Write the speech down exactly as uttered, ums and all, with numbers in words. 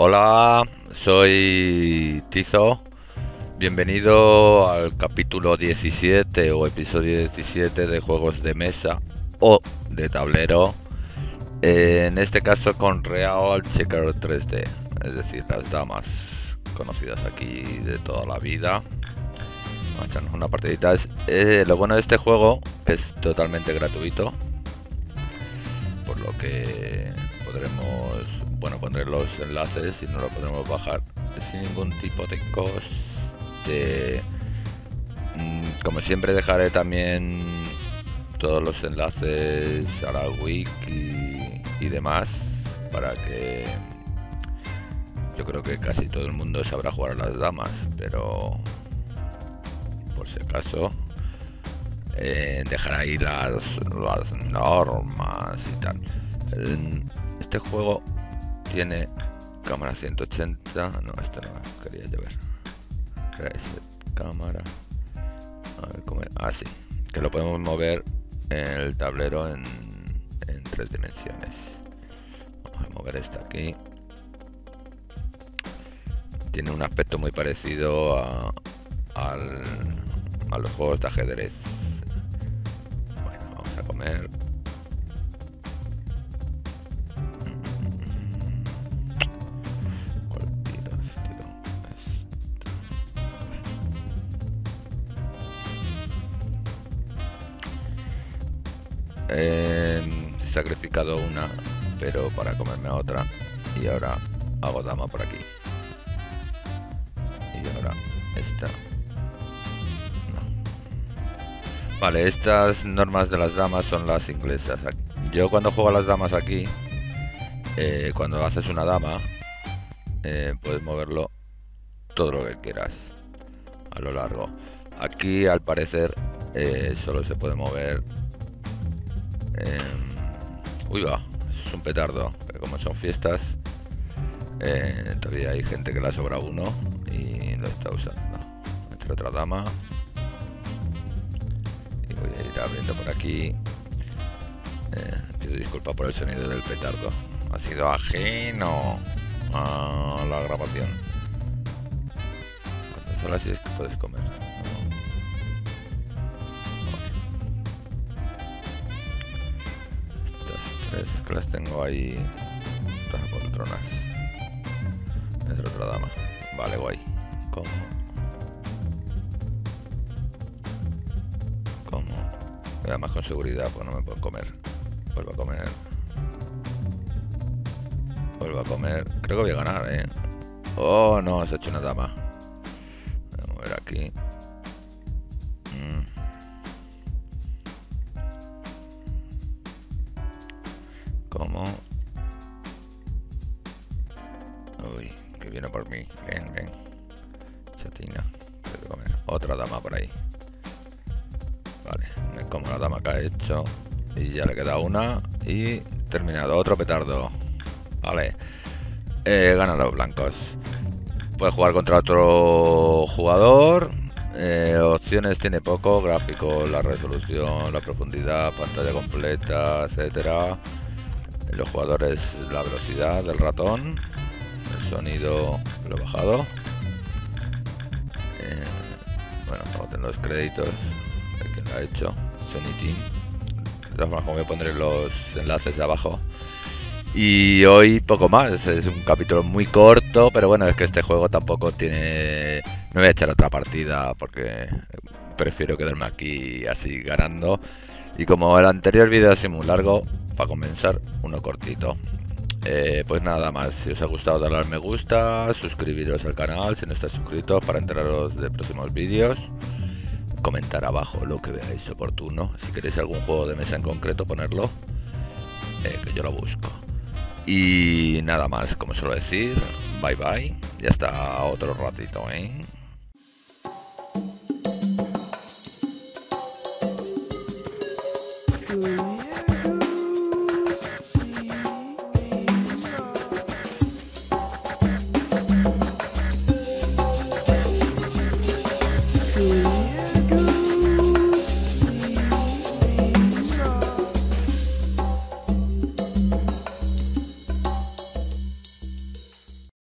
Hola, soy Tizo. Bienvenido al capítulo diecisiete o episodio diecisiete de juegos de mesa o de tablero. Eh, en este caso con Real Checker tres D, es decir, las damas conocidas aquí de toda la vida. Vamos a echarnos una partidita. Es, eh, lo bueno de este juego que es totalmente gratuito, por lo que podremos, bueno, poner los enlaces y no lo podremos bajar sin ningún tipo de coste. Como siempre dejaré también todos los enlaces a la wiki y demás, para que yo creo que casi todo el mundo sabrá jugar a las damas, pero por si acaso eh, dejar ahí las, las normas y tal. El, este juego tiene cámara ciento ochenta, no, esto no quería yo ver. Reset cámara, a ver cómo es. Ah, sí, que lo podemos mover en el tablero en, en tres dimensiones. Vamos a mover esta aquí. Tiene un aspecto muy parecido a, al, a los juegos de ajedrez. Bueno, vamos a comer. He sacrificado una, pero para comerme a otra, y ahora hago dama por aquí. Y ahora esta. No. Vale, estas normas de las damas son las inglesas. Yo cuando juego a las damas aquí, eh, cuando haces una dama, eh, puedes moverlo todo lo que quieras a lo largo. Aquí al parecer eh, solo se puede mover. Eh, uy, va, es un petardo. Como son fiestas, eh, todavía hay gente que la sobra uno y lo está usando. Entre otra dama. Y voy a ir abriendo por aquí. Eh, pido disculpas por el sonido del petardo. Ha sido ajeno a la grabación. Cuando son así es que puedes comer. Es que las tengo ahí todas poltronas. Es otra dama. Vale, guay. ¿Cómo? ¿Cómo? Además con seguridad, pues no me puedo comer. Vuelvo a comer. Vuelvo a comer. Creo que voy a ganar, eh. Oh, no, se ha hecho una dama. Voy a mover aquí. Mm. ¿Cómo? Uy, que viene por mí. Ven, ven. Chatina. Tengo que comer. Otra dama por ahí. Vale, me como la dama que ha hecho. Y ya le queda una. Y terminado. Otro petardo. Vale. Eh, ganan los blancos. Puedes jugar contra otro jugador. Eh, opciones tiene poco. Gráfico, la resolución, la profundidad, pantalla completa, etcétera. Los jugadores, la velocidad del ratón, el sonido lo he bajado. Eh, bueno, vamos a los créditos de quien lo ha hecho, Sony Team. De todas formas, como voy a poner los enlaces de abajo. Y hoy poco más, es un capítulo muy corto, pero bueno, es que este juego tampoco tiene... No voy a echar otra partida porque prefiero quedarme aquí así ganando. Y como el anterior vídeo ha sido muy largo, para comenzar, uno cortito. Eh, pues nada más, si os ha gustado darle al me gusta, suscribiros al canal si no estáis suscritos para enteraros de próximos vídeos, comentar abajo lo que veáis oportuno, si queréis algún juego de mesa en concreto ponerlo, eh, que yo lo busco. Y nada más, como suelo decir, bye bye, y hasta otro ratito, ¿eh? Mm.